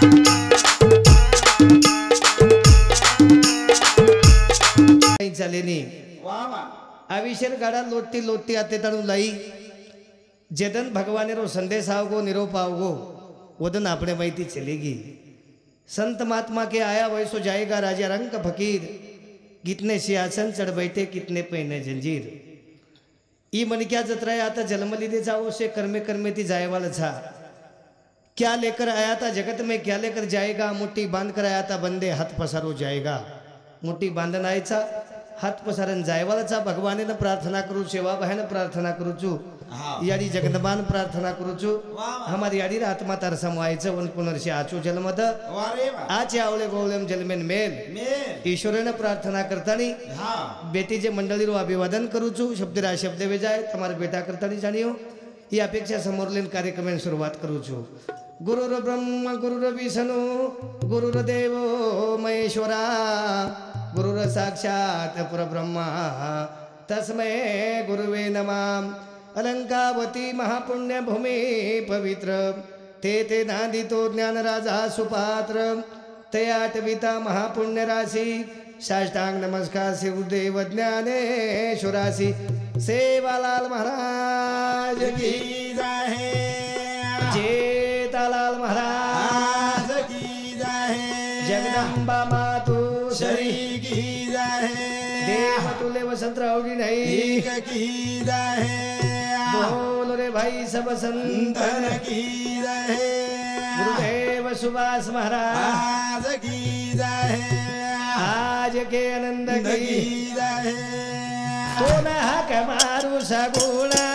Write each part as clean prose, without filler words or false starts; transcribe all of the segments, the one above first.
चालेनी आविषर गाड़ा लोटती लोटती आते तनु लाई जदन भगवान रो संदेश आओगो निरोप आओगो वदन अपने वही चलेगी। संत महात्मा के आया वैसो जाएगा राजा रंग फकीर, कितने सिंहासन चढ़ बैठे कितने पहने जंजीर। ई मन क्या जतरा आता जन्म लीधे जाओ से कर्मे कर्मे ती जाए वाला था। क्या लेकर आया था जगत में क्या लेकर जाएगा, मुट्ठी बांध कर आया था बंदे हाथ पसारो जाएगा। मुट्ठी बांधन आयचा हाथ पसारन जायवालाचा भगवाने प्रार्थना करू, सेवा बहन प्रार्थना करू छु, याडी जगदमान प्रार्थना करू छु। हमारी याडी आत्मा तार समायचं वन पुनर्षी आचो जन्मद आचे आवले गोवलेम जलमेन मेल ईश्वरने प्रार्थना करतानी बेटी जे मंडळी रो अभिवादन करू छु। शब्दरा शब्द वे जाय तुम्हारे बेटा करतानी जानियो ही अपेक्षा समोर लेन कार्यक्रम सुरुवात करू छु। गुरुर ब्रह्म गुरुर विष्णु गुरुर देव महेश्वरा गुरुर साक्षात परब्रह्मा तस्मै गुरुवे नमः। अलंकावती महापुण्य भूमि पवित्र ते नांदितो ज्ञान राजा सुपात्र तयाटविता महापुण्य राशि साष्टांग नमस्कार शिवदेव ज्ञानेश्वरासी। सेवालाल महाराज की जय, जेठालाल महाराज की जय, जगदंबा मातु श्री की जय, देव तुल्य वसंतराव की नहीं की जय, बोलो रे भाई सब संतन की जय, गुरुदेव सुभाष महाराज की जय, आज के आनंद की जय। तो न हक मारू सगुणा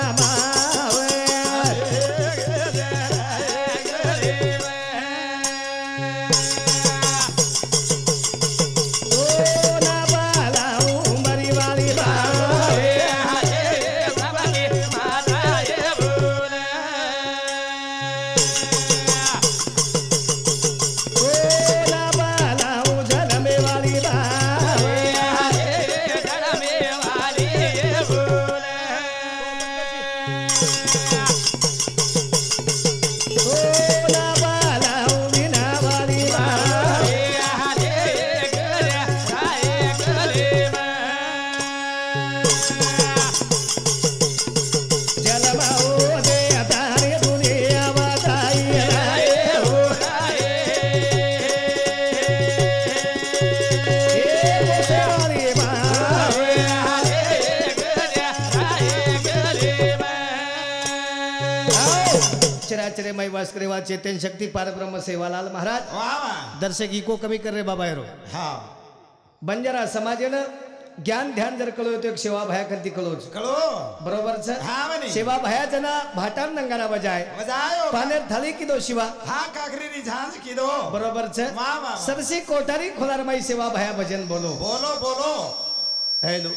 चराचरमय वास करे वा चेतन शक्ति पार ब्रह्म सेवालाल महाराज दर्शक इको कमी कर रे बाबा हेरो। हाँ बंजारा समाजेनं ज्ञान ध्यान जर कळो तो एक सेवा भया करती कळोच कळो बरोबर छ। सेवा भया जना भाटान नंगाना बजाय पानेर थाली की दो शिवा हा काकरीनी झांज की दो बरोबर छ। सरसी कोठारी खोलारमाई सेवा भया भजन बोलो बोलो बोलो हेलो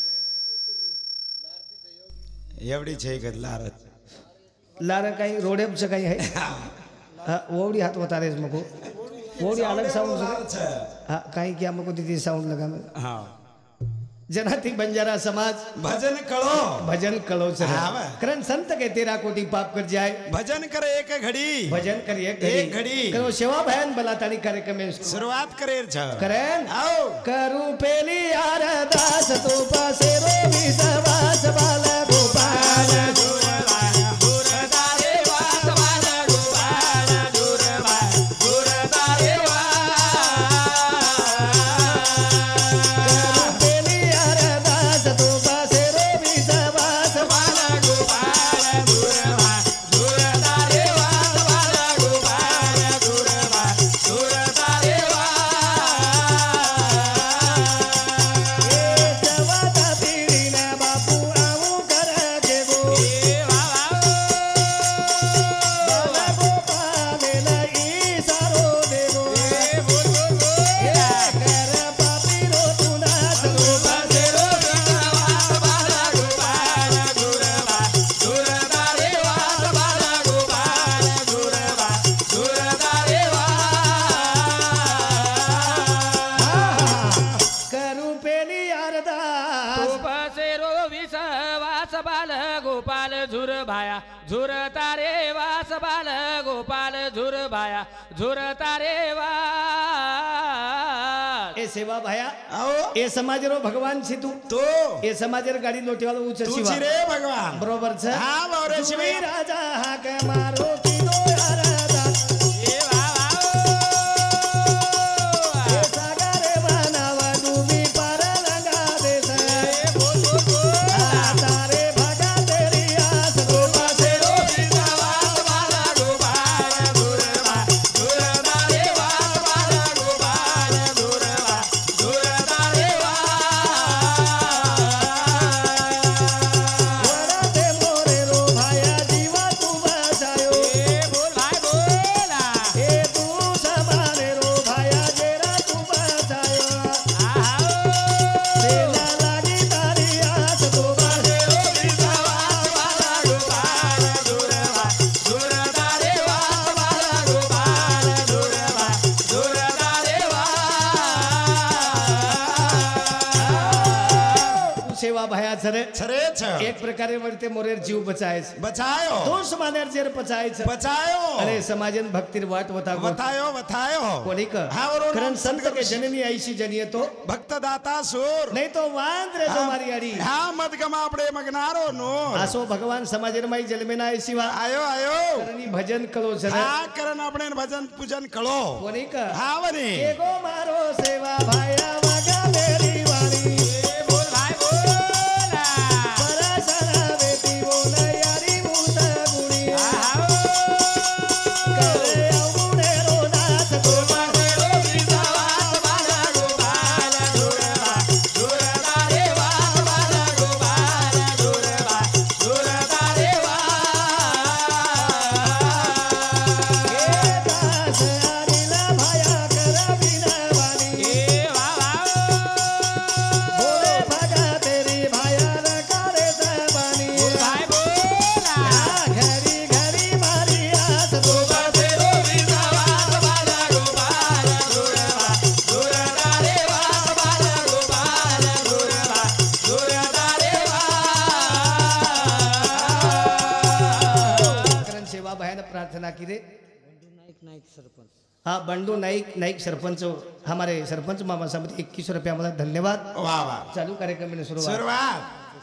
एवढी छे गदलार लार काही रोडेपचं काही आहे ओवडी हात होता रेस मको ओवडी अलग साउंड हा काही क्या मको तिथे साउंड लगा मैं हाँ जनाती बंजारा समाज भजन कलो करण संत के तेरा कोटि पाप कर जाए भजन करे एक घड़ी करो सेवा भयन बलातानी कार्यक्रम में शुरुआत करे करें आओ करू पेली आरदास तो पासे रोमी सवास बाला गोपाल बापू आऊ कर गोपाल झुर भाया झुर तारे वास बाल गोपाल झुर भाया झुर तारे वास ए सेवा भाया आओ ए समाज रो भगवान छी तू तो ए समाज रे गाड़ी लोटी वालो ऊंच तू शिवा रे भगवान बरोबर छे हाँ बावरे शिवी शिवैया राजा हाक मारो की दो राजा ए वाह ए सागरे बनावा डूबी पर लगा दे से तारे भगा तेरी आस गोपा से रो वास बाला गोपाल झुर भा झुर तारे वास बाला गोपाल झुर भा झुर तारे वरा दे मोरे रो भाया जीवा तू बचायो ए बोल भाई बोला ए तू समारे रो भाया जेरा तू बचायो आओ तेला लागी तारी आस गोपा से रो सेवा भाया छरे छरे छ एक प्रकारे वरते मोरेर जीव बचाय छे बचायो दोष मानेर जेर पचाय छे बचायो अरे समाजन भक्तिर वाट वता बतायो बतायो कोणी का हाँ, और करण नाम संत संत के जननी ऐसी जनिए तो भक्त दाता सुर नहीं तो वांद रे जो मारी आड़ी हाँ मत गमा अपने मगनारो नो आसो भगवान समाजन माई जन्मे ना ऐसी वा आयो आयो करनी भजन कलो छरे हाँ करन अपने भजन पूजन करो कोणी का हाँ बनी एगो मारो सेवा भाया वगा मेरी वाणी परसना बेटी बोल यारी मुसा गुणी करे औगुणे रो नाथ गोपा दास आरिला भाया कर बिना वाणी बोले भगा तेरी भाया न करे जबानी घरी घरी मारी आस गोपा करण सेवा भाया प्रार्थना की रे हाँ बंडू नाइक नाइक सरपंच हमारे सरपंच मामा साहब 21 रुपया मला धन्यवाद वाह वाह चालू कार्यक्रम में शुरुआत शुरुआत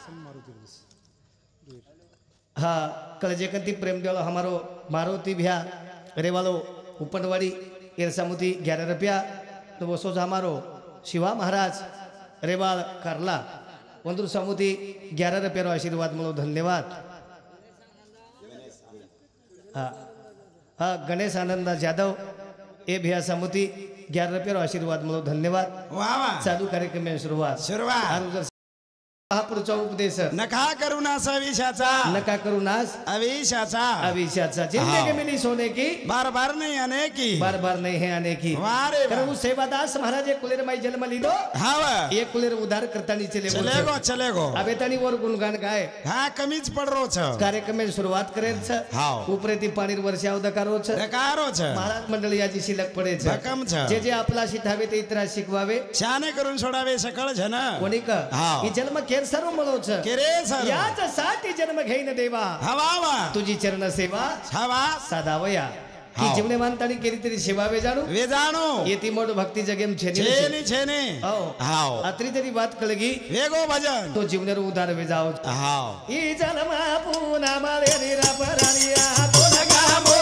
हाँ कलजेकंती प्रेमदेव हमारो मारुति भैया रेवालो उपनवाड़ी इरसामुती 11 रुपया तो वो सोच हमारो शिवा महाराज रेवाल करला वंदुर सामुती 11 रुपया आशीर्वाद मलो धन्यवाद हाँ हाँ गणेश आनंद जाधव ए भैया सामुती 11 रुपया आशीर्वाद मलो धन्यवाद वाह वाह चालू कार्यक्रम में शुरुआत शुरुआत महापुरुषा उपदेश नका करुणा सविशाचा नका करू नाश अविशाचा अविशाचा जिंदगी में नहीं सोने की बार बार नहीं आने की बार बार नहीं है आने की वारे कारण वो सेवादास महाराज एक कुलेर माई जन्म लीधो हाँ एक कुलेर उधार करता नहीं चले चलेगो चलेगो अबे तनी और गुणगान गाए हाँ कमीज पड़ रो छ कार्यक्रम में शुरुआत करे छ हाँ उपरेती पाणी वर्षा दकारो छ नकारो छ महाराज मंडळी याची शिलक पडे छ भकम छ जे जे आपला शिठावे ते इतरा शिकवावे शाने करून सोडावे सकळ छ ना कोणी का हाव. ही जन्म केर सर्व मळो छ केरे सर याच साठी जन्म घेईन देवा हवा वा तुझी चरण सेवा हवा साधावया ही हाव. जीवने मानतानी केली तरी सेवावे जाणू वे जाणो येती मोड भक्ती जगेम छेनी छेनी छेनी हो हाव अत्री तरी बात कळगी वेगो भजन तो जीवनेर उधार वे जाओ हाव ई जन्मा पुना माले निरापरानिया तो नगा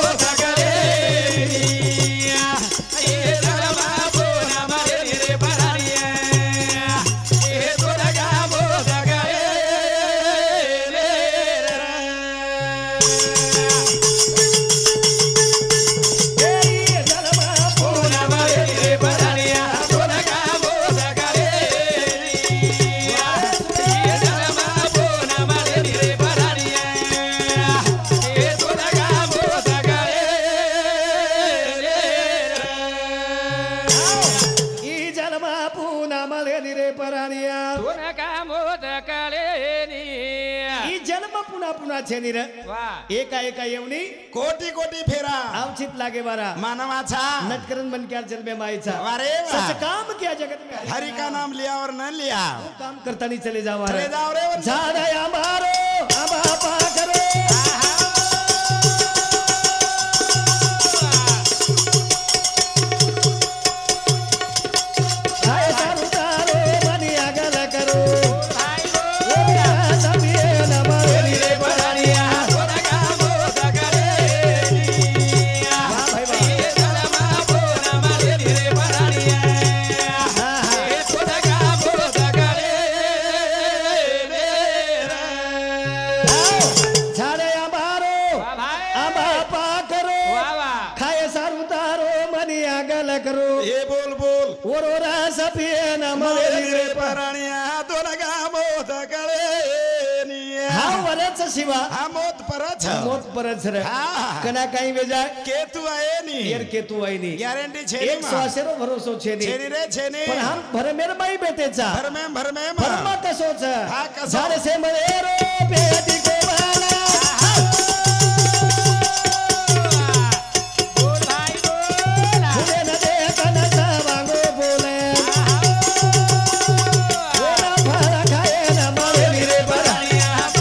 पुन्हा छेनी रे एका एका येवनी कोटी कोटी फेरा आवचित लागे बारा मानवाचा नटकरण बन क्या जन्मे मायचा अरे वाह. सच काम किया जगत में हरि का नाम लिया और न लिया काम करता नहीं चले जाओ चले जाओ रे वंदे. झाड़ा मारो आबा पाखरो खाए सारू तारो मनी आगल करो ओरा सबिए न मरेली रे परानिया वाह भाई वाह झाड़े आबारो आबा पाखरो खाए सारू तारो मनी आगल करो ये बोल बोल ओरोरा सबिए न मरेली रे पराणिया दोन गामो दगळे हा वरच शिवा हा मोत परच मोत परच रे હા. કના કાઈ વેજા કેતુ આયે ની યાર કેતું આઈ ની ગેરંટી છે એક શ્વાસેરો ભરોસો છે ની છેની રે છેની પણ હમ ભરમેર બાઈ બેટેचा ભરમે ભરમા કસો છે હા, કસો. જાણે છે મરેરો પેટી કોવાલા ફૂલે ન દે કન સાવાંગો બોલે ઓના ફાળા ખાએ ન મરેલી રે પરાણી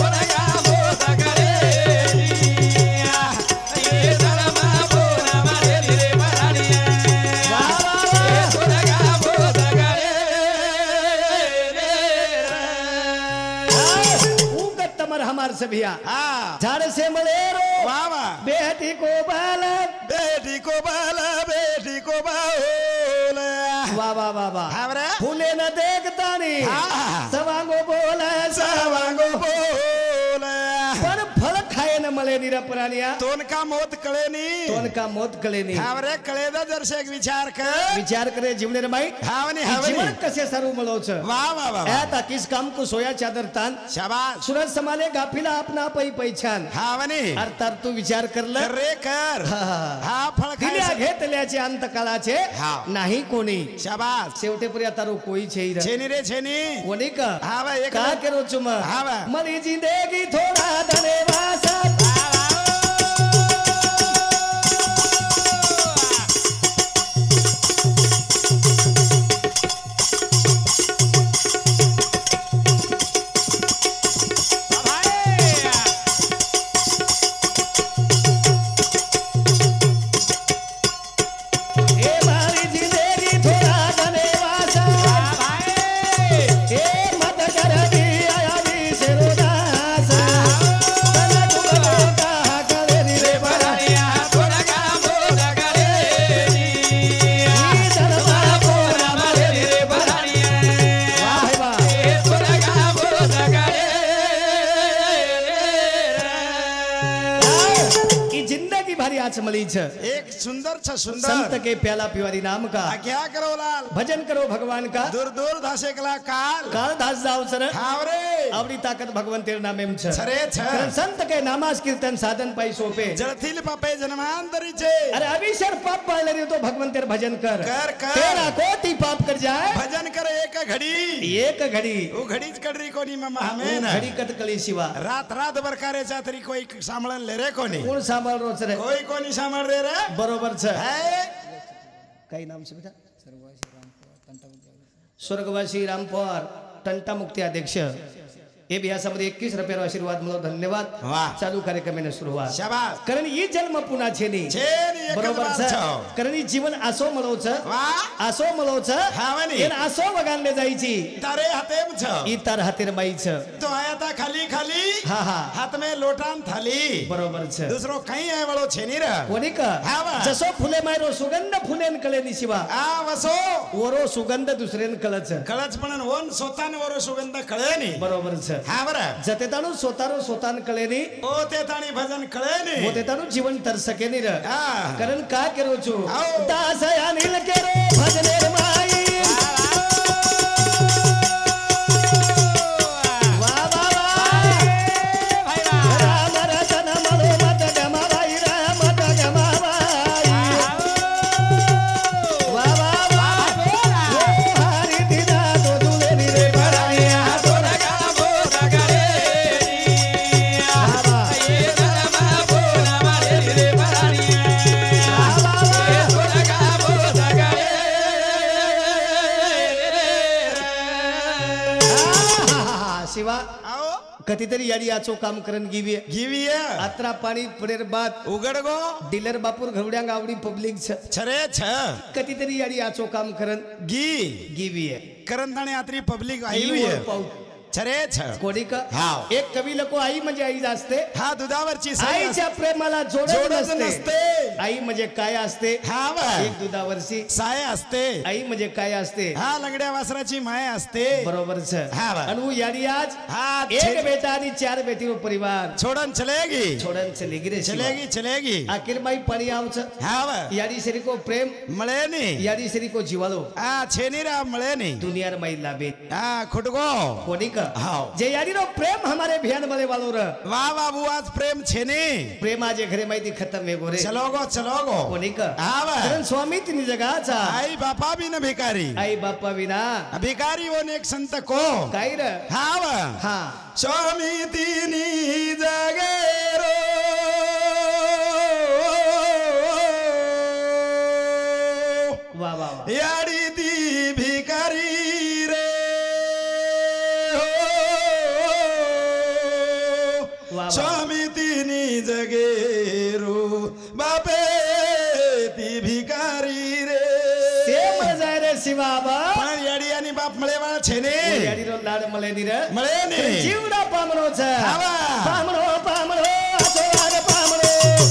हमार से भैया હા झाड़ से मलेरो વાહ વાહ बेटी को बालक બેટી કો બાલા બેટી કો બાઓલા वाह वाह वाह वाह આવરે फूले न देखता नहीं हाँ। सवांगो बोले સવાંગો બોલા पर फल खाए न मले निरा प्राणिया તોન કા મોત કળે ની तो उनका मौत कले नहीं આવરે કળે दा जरसे एक विचार कर विचार करे जीवने रे माई હાવની जीवन હાવની कसे सारू मलो छ વાહ વાહ વાહ ए ताकिस काम को सोया चादर तान शाबाश सूरज समाले गाफिला अपना पै पैछान हावनी अर तर तू विचार करला कर रे कर हा फळ दिल्या खायचं घेतल्याचे अंत काळाचे हा. नाही कोणी शाबाश शेवटे पर्यंत तारो कोई छे रे छेनी रे छेनी कोणी का हा बा एक का करो चुम हा बा. मरी जिंदगी थोड़ा धन्यवाद ए मारी जिंदगी थोड़ा धन्यवाद ए मत कर दी आया दी शेरोदास तना तुमको कहा करे रे बड़ा ई दरबा कोरा मारे रे बड़ा वाह भाई वाह ई जिंदगी भारी आज मली छ एक सुंदर छ संत सुंदर के प्याला पिवारी नाम का आ क्या करो लाल भजन करो भगवान का दूर दूर धासे कला काल काल दास जाओ सर हावरे आवडी ताकत भगवान तेर नामे छ छरे छ कारण संत के नामास कीर्तन साधन पाई सोपे जळथील पापे जन्मांतरी छे अरे अभिषेक पाप पाळले रे तो भगवान तेर भजन कर कर कर तेरा कोटी पाप कर जाए भजन कर एक घड़ी एक घड़ी वो घडीच कडरी कोणी मम्मा हमें ना घड़ी कत कली शिवा रात रात भर करायचा तरी कोई सांभाळन ले रे कोणी कोण सांभाळ रोज रे कोई कोणी सांभाळ रे रे बरोबर छ है काही नाम से बेटा स्वर्गवासी रामपवार टंटा मुक्ती अध्यक्ष हे व्यासामध्ये 21 रुपयावर आशीर्वाद मिळो धन्यवाद वाह. चालू कार्यक्रमाने सुरुवात शाबाश कारण ही जन्म पुन्हा छेनी छेनी एकच बरोबर बात छ छो. कारण ही जीवन आसो मलोच वाह आसो मलोच हावनी. एन आसो वगानले जायची तारे हातेम छ ई तार हातेर बाईच तो आया था खाली खाली हा हा हाथ में लोटान थाली बरोबर छ दूसरो कहीं है वालो छेनी रे कोणी का हावा. जसो फुले मायरो सुगंध फुलेन कळे निशिवा आ वसो ओरो सुगंध दुसरेन कळच कळच पण ओन स्वतःने वरो सुगंध कळे नी बरोबर छ हा बरं जते ताणू स्वतारो स्वतान कळेनी ओ ते ताणी भजन कळे नी मोते ताणू जीवन तर सकेनी र हा. कारण का केरो छु आओ. दास अनिल केरो भजनेर माई वा वा वा राम रतन मलो मत गमाबाई राम मत गमाबाई वा वा वा ओ हरि दिना तो दुलेनी रे बराया तो लगा वा वा कधीतरी याडी याचो काम करन गिवी गिवी आत्रा पाणी पडेर बाद उघड गो डीलर बापूर घवड्यांग आवडी पब्लिक छरे छ कधीतरी याडी याचो काम करन गिवी करंदाणे आत्री पब्लिक आई छरे छ कोणी का हाव. एक कवी लोक आई म्हणजे आई असते हा दुधावरची साई आईच्या प्रेमाला जोडत जोडत नसते. नसते आई म्हणजे काय असते हा एक दुधावरची साय असते आई म्हणजे काय असते हा लंगड्या वासराची माय असते बरोबर हा बा. आणि याडी आज हा एक बेटा आणि 4 बेटी परिवार छोडन चलेगी छोडन चलेगी रे चलेगी चलेगी आखिर माई पाणी आवच हा वा. याडी शरी को प्रेम मळे नी याडी शरी को जीवालो हा छेनीरा मळे नी दुनियार माई लाभे हा खुटगो कोणी का हाव. जे याडी रो प्रेम हमारे भियान मले वालो र वाह बाबू आज प्रेम छेनी प्रेम आज घरे माहिती खतम है गोरे चलो गो कोणी का हा वा. कारण स्वामी तिनी जगाचा आई बापा भी न भिकारी आई बाप्पा विना भिकारी वो एक संत को काय र हा वा. हा स्वामी तिनी जगेरो वा वा वा याडी ती भिकारी रे वा. स्वामी तिनी जगेरो बापे ती भिकारी रे ते मजा आहे रे शिवाबा पण याडी आणि बाप मळेवाळ छेने याडी रो लाड मले नी रे मळे नी जीवडा पामणो छ हावा. पामणो पामणो आसो आग पामणो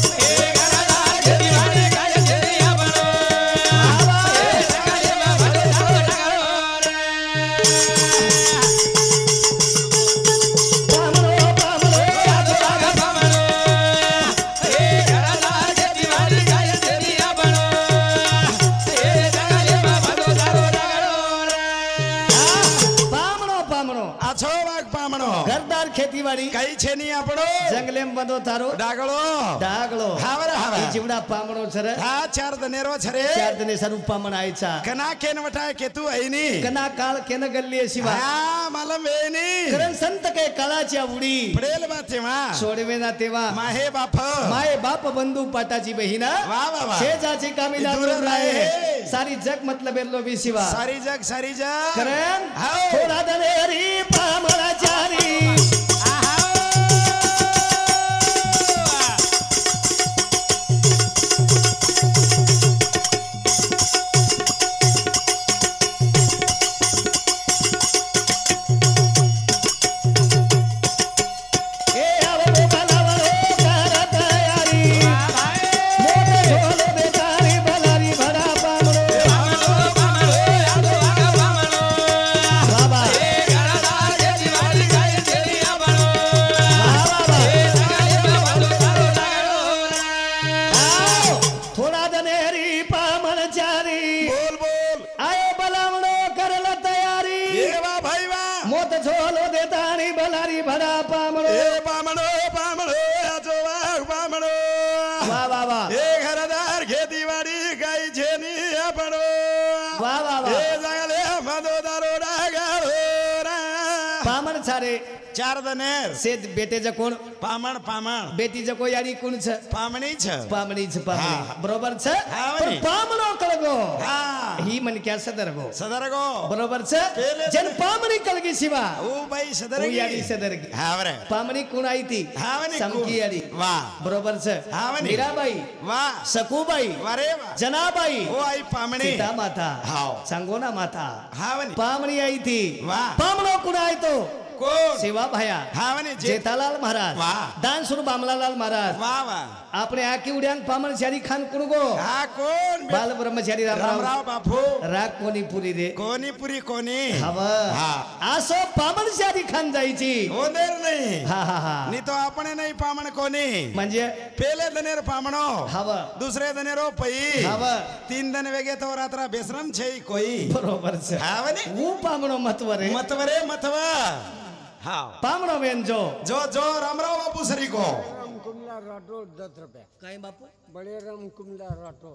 आछो वाग पामणो घरदार खेतीवाडी काही छेनी आपणो जंगलेम बंदो तारो डागळो डागलो हावरा हावा. ई जीवडा पामणो छर हा 4 दनेरो छरे 4 दिने सरू पामण आयचा कना केन वटाय केतू ऐनी कना काळ केन गल्ली शिवा हा मला वेनी कारण संत के काळाच्या उडी पडेल बा तेव्हा सोडवे ना तेव्हा माहे बाप माय बाप बंधू पाटाची बहीण वा वा वा. शेजाची कामिला दूर दूर राहे राहे. सारी जग मतलब बेरलो बी शिवा सारी जग कारण हाव. थोडा दलेरी पामळाचारी मोत झोलो देतानी भलारी भडा पामळो ए पामणो पामणो आजो वाघ पामणो वा वा वा ए घरदार खेतीवाडी काही छेनी आपणो वा वा वा ए जगले मधो दारो डागारो पामण छारे 4 दनेर से बेटेचा कोण पामण बेटीचा को याडी कोण छ पामणी छ पामणीच हा. पामणी बरोबर छ हा, पण म्हणे. पामणो कळगो हा ही मन क्या सदरगो सदरगो बरोबर छ पेले जन पामणी कळगी शिवा ओ बाई तू सदरगी याडी सदरगी हा बरे पामणी कोण आई ती हा म्हणे समकी याडी वा बरोबर छ हा म्हणे. मीराबाई वा सकुबाई वारे वा जनाबाई ओ आई पामणी सीता माता हाव. सांगोना माता हा म्हणे पामणी आई थी वा. पामणो कोण आहे तो कोण सेवा भाया हा म्हणे जेठालाल महाराज वा. दान सुरू बामलालाल महाराज वा वा आपणे आकी उड्यान पामण शारी खान कुणगो हा कोण बाल ब्रह्मचारी रामराव रामराव बापू राग कोणी पुरी रे कोणी पुरी कोणी हवा हा. असो पामण शारी खान जायची होणार नाही हा हा हा नी तो आपण नाही पामण कोणी म्हणजे पेले दनेर पामणो हवा दुसरे दनेरो पई हवा 3 दन वेगे तो रात्रा बेसरम छे कोई बरोबर छ हा म्हणे वो पामणो महत्व रे मतव रे मतव हा पामणो वेंजो जो जो रामराव बापू सरी को राम कुमला राठौड़ 10 रुपया काय बापू बड़े राम कुमला राठौड़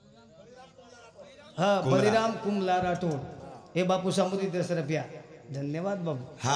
हा बलिराम कुमला राठोड हे बापू समुद्री 10 रुपया धन्यवाद बाबू हा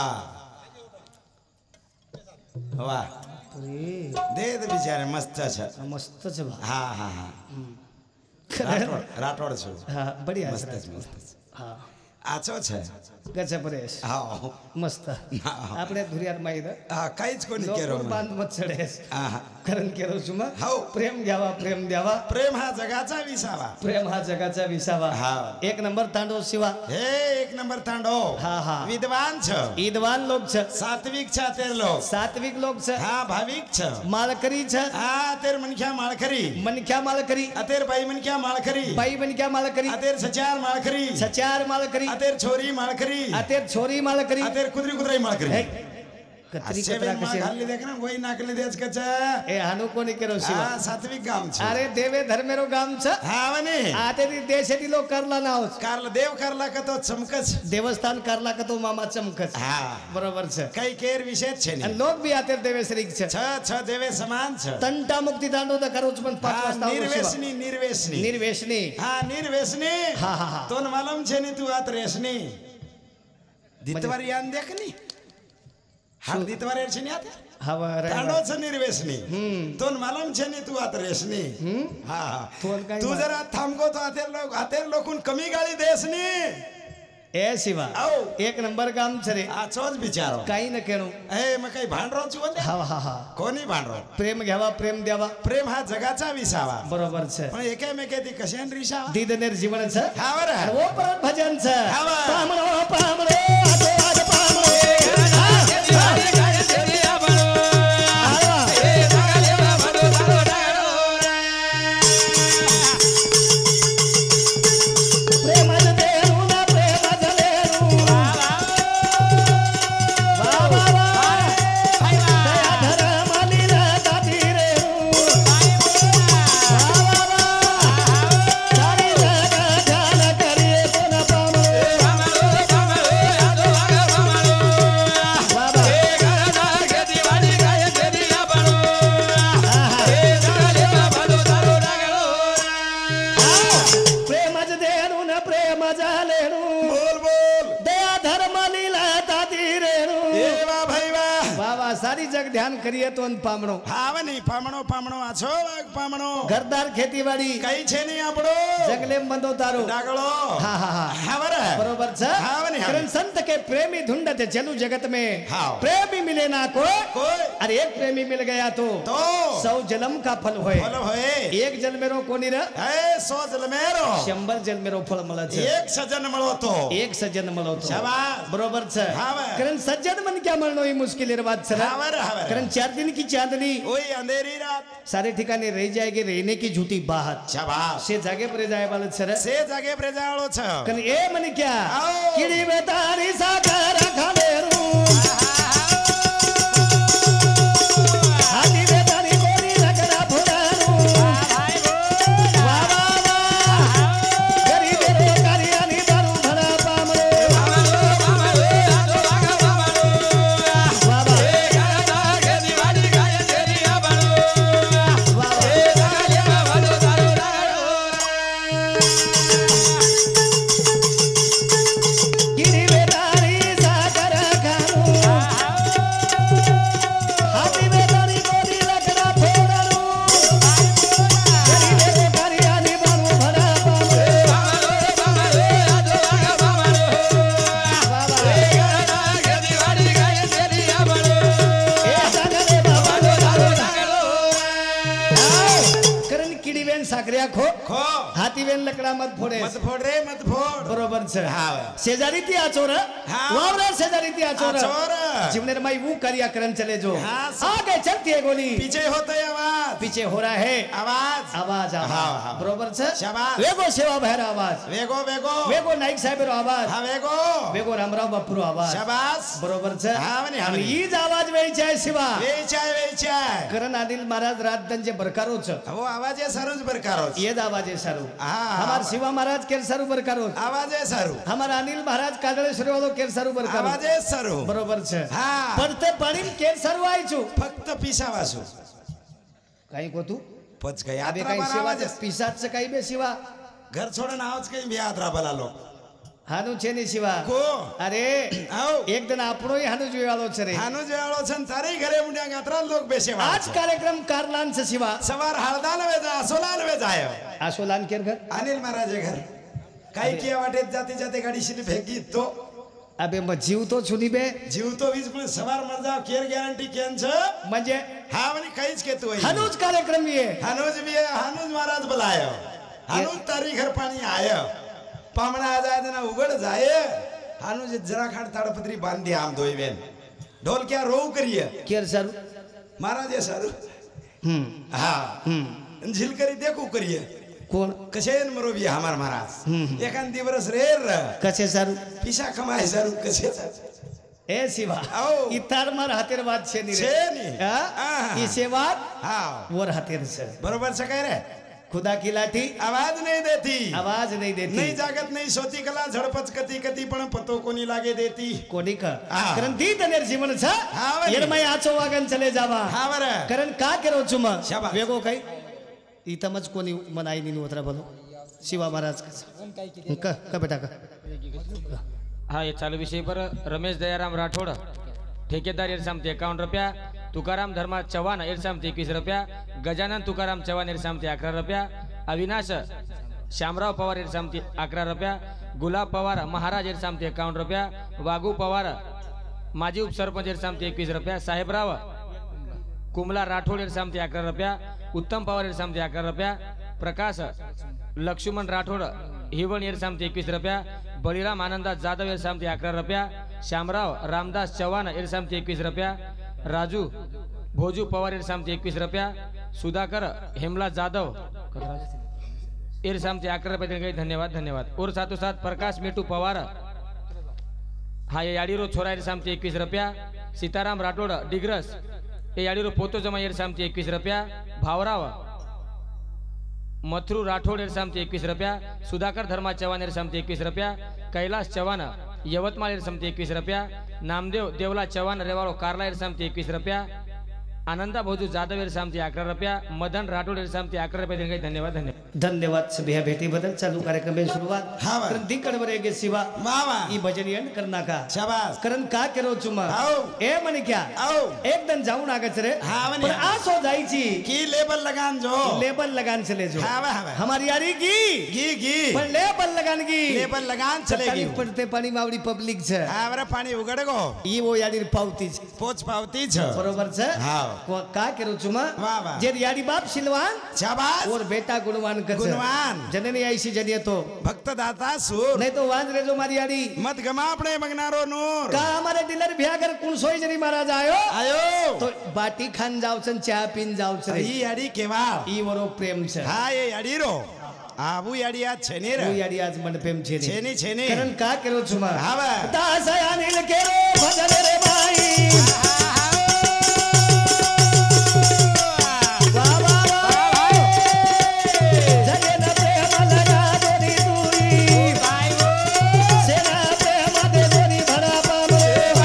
वा अरे दे दे बिचारे मस्त छ मस्त छ बा हा हा हा खरं? राठोड छो हा बढिया मस्त मस्त हा आचो छे गचा परेश હા मस्त આપણે ધુરિયાર માં ઈદ કઈ જ કોની કેરો लोक बांध मत चढेस હા कारण केलो છું માં हाव. प्रेम घ्यावा प्रेम द्यावा प्रेम हा जगाचा विसावा प्रेम हा जगाचा विसावा हा. एक नंबर तांडव शिवा हे एक नंबर तांडो हा हा विद्वान छ ईदवान लोक छ सात्विक छ तेर लोग सात्विक लोक छ हा भाविक छ मालकरी छ हा तेर मनख्या माळखरी मनख्या मालकरी अतेर बाई मनख्या माळखरी बाई मनख्या मालकरी अतेर सचार माळखरी सचार मालकरी अतेर छोरी माळखरी अतेर छोरी मालकरी अतेर कुदरी कुदराई माळखरी हे, कतरी कतरा कसे खाली देख ना वही नाकले देच कच ए हानु कोणी केलो शिवा हा सात्विक गाम छ अरे देवे धर्मेरो गाम छ हा वने आतेरी देशेती लोक करला नाव कारला देव करला का तो चमकच देवस्थान करला का तो मामा चमकच हा बरोबर छ काही केर विशेष छे आणि नाही लोक बी आतेर देवेश्री छ छ छ देवे समान छ तंटा मुक्ती दांडो द करूच पण 5 हा, वाजता आवडो शिवा. निर्वेशनी निर्वेशनी निर्वेशनी हा निर्वेशनी हा हा हा तोन मालूम छे नी तू आत रेशनी दितवार यान देख नी हा दितवार रेशनी नी आता हवा रे तांडो छ निर्वेशनी तोन मालूम छे नी तू आत रेशनी हा हा तोन काय तू मा- जरा थांबको तो आतेर लोकून कमी गाळी देसनी ए शिवा आओ. एक नंबर काम छ रे आ चोच बिचारो काही न केणो ए मग काही भांडरो छु वंदे हा हा हा कोणी भांडरो प्रेम घ्यावा प्रेम द्यावा प्रेम हा जगाचा विसावा बरोबर छ पण एकेमेके ती कशान रिसावा दीदनेर जीवन छ हा बरं. आणि वो परत भजन छ हा बरं. पामणो पामणो आतो आज पामणो प्रेमज देरू ना प्रेमज लेरू वा वा वा दया धर्म लीला दाती रेरू वा वा वा सारी जग झाल करिये कोण पामणो वा वा प्रेमज देरू ना प्रेमज लेरू बोल बोल दया धर्म लीला दाती रेरू ए वा भाई वा वा वा सारी जग ध्यान करिये तो पामणो हावनी पामणो पामणो आछो वाग पामणो घरदार खेतीवाडी काही छे नहीं आपड़ो जंगले बंदो तारो डागलो हा हा हा हा बरं. बरोबर छ हाँ बनी, हाँ कारण बनी. संत के प्रेमी ढूंढते चलू जगत में हाँ. प्रेमी मिले ना कोई कोई अरे एक प्रेमी मिल गया तो तो 100 जन्म का फल होय फल होए एक जन्मेरो कोणी र ए सो जलमेरो 100 जन्मेरो फल મળે છે एक सजन मळो तो एक सज्जन મળો તો शाबाश. बरोबर छ हाँ बे. कारण सज्जन मन क्या म्हणणं ही मुश्किल है बात छ ना हावर हावर कारण 4 दिन की चांदनी ओई अंधेरी रात सारे ठिकाने रह जाएगी रहने की झूठी बात शाबाश से जागे पर जाए वाला सर से जागे प्रजाळो छ कन ए मन क्या आओ. किडी बेतारी साकर खालेरू हाती बेतारी कोणी लगना फुलारू वा वा वा गरीब रे करियानी दारू भरा पामरो वा वा वा वा किडी बेतारी साकर खारू हाती बेतारी कोणी लगना फुलारू गरीब रे करियानी दारू भरा पामरो वा वा ए सागरे कारण किडीवेन साखऱ्या खो खो हातीवेन लकडा मत फोडे मत फोड रे मत फोड बरोबर छ हा शेजारी ती आचोर हा. वावरा शेजारी ती आचोर आचोर. जीवनेर माई वो कार्यक्रम चले जो हाँ, आगे चलती है गोली पीछे होते आवाज पीछे हो रहा है आवाज आवाज हाँ, आवाज हाँ. बरोबर छ शाबाश. वेगो सेवा भैर आवाज वेगो वेगो वेगो नाईक साहेबरो आवाज हा वेगो वेगो रामराव बापूरो आवाज शाबाश बरोबर छ हाँ, म्हणे, हाँ, आणि म्हणे. हीच आवाज वेळची आहे शिवा वेचाय वेचाय करण अनिल महाराज रात त्यांचे बरकारो छ वो आवाज है सरोज बरकारो ये आवाज है सारू हाँ. हमार शिवा महाराज केर सारू बरकारो आवाज है सरू हमार अनिल महाराज काजळेश्वरी वालो केर सारू बरकारो आवाज है सरू बरोबर છે હા. પડતે પાણી કેર સારું આઈછું फक्त पिसावासू काही कोतू पच काही आबे यात्रा काही बरा सेवा आवाज आहे. पिसाच काही बे शिवा घर सोडून आवाज काही बी यात्रा बला लोक हानु છે ને शिवा को अरे आओ एक दिन આપણો હાनु જોવાળો છે રે हानू जेवाळो छन तारे घरे मुंड्या यात्रा लोक बेसे आज कार्यक्रम कारलान છે शिवा सवार हळदान वे जा सोलान वे जाय आशोलान केर घर अनिल महाराज घर काही किया वाटेत जाते जाते गाडी शिली फेकी तो अबे मग जीव तो छुनी बे जीव तो वीज पण सवार मर जाव केर गॅरंटी केंच म्हणजे हा म्हणे काहीच केतो हनुज कार्यक्रम ये हनुज भी है, हनुज महाराज बुलायो हनुज तारीख हर पाणी आयो पामणा आजाय ना उघड जाय हनुज जरा खाड ताडपत्री बांधी आम दोय बेन ढोल क्या रो करिए केर सर महाराज ये सर हा झिल करी देखू करिए कोण कसे मरो भी हमार महाराज एखाद दिवस रे कसे सर पिसा कमाय सर कसे ए शिवा आओ. इतार मार हातेर बात छे नी रे छे नी. हा? ई सेवात हा वर हातेर से बरोबर से कह रे खुदा की लाठी आवाज नहीं देती आवाज नहीं देती नहीं जागत नहीं सोती कला झडपच कती कती पण पतो कोणी लागे देती कोणी का हा. कारण ती तनेर जीवन छ हा बरी. येर मै आचो वागन चले जावा हा बर कारण का केरो चुम शाबास. वेगो काही इथमच कोणी मनाई नी उतरा बोलो शिवा महाराज का बेटा का हा ये चालू विषय पर रमेश दयाराम राठोड ठेकेदार इरसामती 51 रुपया तुकाराम धर्मा चव्हाण इरसामती 21 रुपया गजानन तुकाराम चव्हाण इरसामती 11 रुपया अविनाश श्यामराव पवार इरसामती 11 रुपया गुलाब पवार महाराज इरसामती 51 रुपया वागू पवार माजी उपसरपंच इरसामती 21 रुपया साहेबराव कुमला राठोड इरसामती 11 रुपया उत्तम पवार इरसामती 11 रुपया प्रकाश लक्ष्मण राठोड हिवण इरसामती 21 रुपया बळीराम आनंदा जाधव इरसामती 11 रुपया श्यामराव रामदास चव्हाण इरसामती 21 रुपया राजू भोजू पवार इरसामती 21 रुपया सुधाकर हेमला जाधव इरसामती 11 रुपये देने गए धन्यवाद धन्यवाद और साथों साथ प्रकाश मिठू पवार हा ये याडीरो छोरा इरसामती 21 रुपया सीताराम राठोड डिग्रस ये याडीरो पोतो जमा इरसामती 21 रुपया भावराव मथुरू राठोड इरसामती 21 रुपया सुधाकर धर्मा चव्हाण इरसामती 21 रुपया कैलाश चव्हाण यवतमाळ इरसामती 21 रुपया नामदेव देवला चव्हाण रेवाळो कार्ला इरसामती 21 रुपया आनंदा भोजू जाधव इरसामती 11 रुपया मदन राठोड इरसामती 11 रुपये देने गए धन्यवाद धन्यवाद धन्यवाद सभ्या भेटी बदल चालू कार्यक्रम में शुरुआत हाँ बा. कारण दी कडवर गे शिवा मामा ई भजन एंड करना का शाबास कारण का केरो चुमा आओ. ए म्हणे क्या आओ एकदम जाऊन आगच रे हाँ म्हणे. पण आस हो जायची की लेबल लगान जो लेबल लगान चले जो हाँ बा, हाँ बा. हमारी यारी की गी गी पण लेबल लगान की लेबल लगान चलेगी तकलीफ पडते पाणी मावडी पब्लिक छ हा बरं पाणी उघड गो ई वो याडी पावती छ पोच पावती छ बरोबर छ हाव. का केरो चुमा वाह, वाह. जे याडी बाप सिलवान शाबास और बेटा गुणवान कच गुणवान. जननी ऐसी जनिये तो भक्त दाता सूर नहीं तो वांज रे जो मारी याडी मत गमा अपने मगनारो नूर का हमारे डिलर भ्या कर कुण सोई जरी महाराज आयो आयो तो बाटी खान जावचन चहा पिन जावच रे ही याडी केवा ई वरो प्रेम छ हा ये याडी रो आबू याडी आज छेनी रे वो याडी आज मन प्रेम छे रे छेनी छेनी कारण का केरो छुमा हा बा. दास अनिल केरो भजन रे भाई वाह वाह वाह जगे न प्रेम लगा दोरी दूरी सेना प्रेम दे दोरी भरा पामो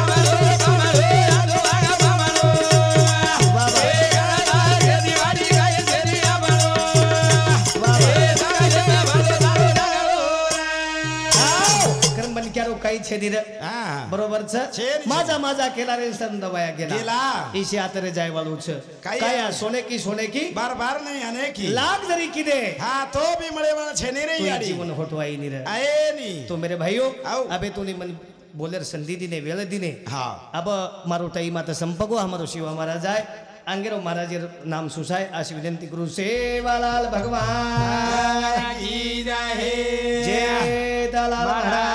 कारण बन क्यारो काही छे नी रे हा बरोबर छ छे नी. माझा माझा केला रे संत वाया गेला. गेला इशी आतरे जाय वाळू छ काय काय आहे? सोने की बार बार नहीं आने की लाख जरी की दे हा तो भी मळे वाला छेनी रे तो ये याडी जीवन होतो आई नी रे आए नी तो मेरे भाइयों आओ. अबे तूने मन बोलेर संधि दिने वेळ दिने हा अब मारो टाइम आता संपगो हमारो शिवा महाराज आहे अंगेरो महाराज नाम सुसाय अशी विनंती करू सेवालाल भगवान की जय जय दलाल महाराज